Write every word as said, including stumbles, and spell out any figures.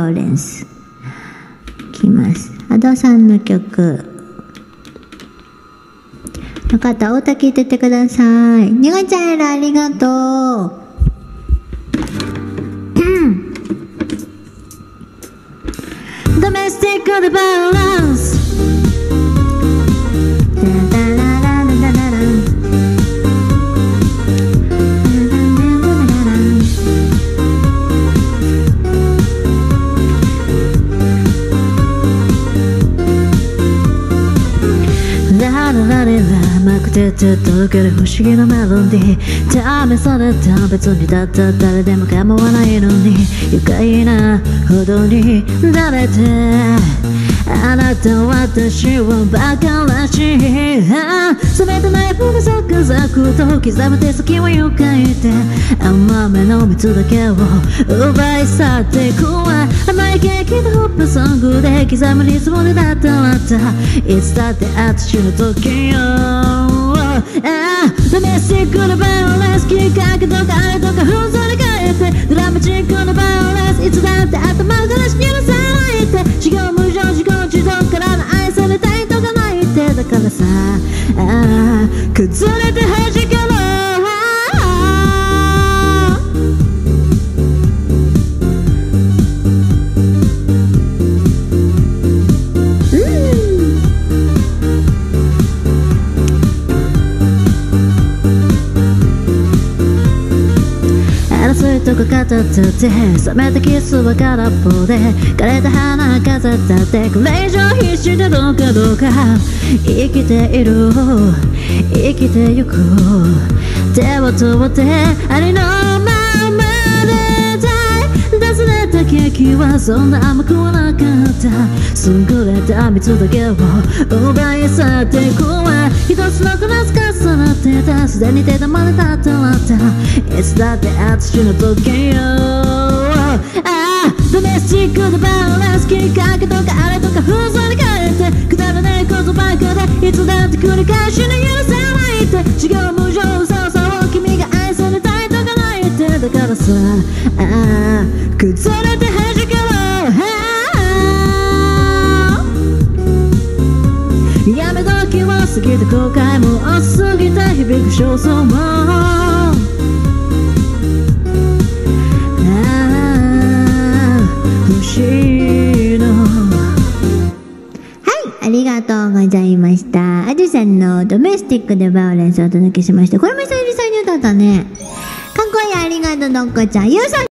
バイオレンスいきます。アドさんの曲よかったら歌聴いててください。にがちゃんエラありがとう。ドメスティックでバイオレンス甘くてずっと受ける不思議なメロディー試された別にだったら誰でも構わないのに愉快なほどに誰であなたは私をバカらしい冷めたナイフがザクザクと刻む手先をよかいて甘めの蜜だけを奪い去っていくわ甘いケーキとホップソングで刻むリズムでだったらったいつだって私の時よドメスティックなバイオレンスきっかけとかあれとかふんぞり返ってドラマチックなバイオレンスいつだって頭がらしに許さないって自業無常自己自動からの愛されたいとかないってだからさあ崩れて弾けろとか語ってて冷めたキスは空っぽで枯れた花飾ったってこれ以上必死でどうかどうか生きている生きてゆく手を取ってありのままでたい出されたケーキはそんな甘くはなかった優れた蜜だけを奪い去っていくわ一つのグラス重なってたすでに手玉で立ったらったいつだって私の時よああドメスティックでバイオレンスきっかけとかあれとかふんぞり返ってくだらないことばっかでいつだって繰り返しに許さないって自業無常嘘を君が愛されたいとかないってだからさああ崩れて弾けろやめ時は過ぎて後悔も過ぎて響く焦燥もああ欲しいのはいありがとうございました。あじさんのドメスティックでバイオレンスをお届けしました。これも久々に歌ったね。かっこいいありがとうのっこちゃんゆうさん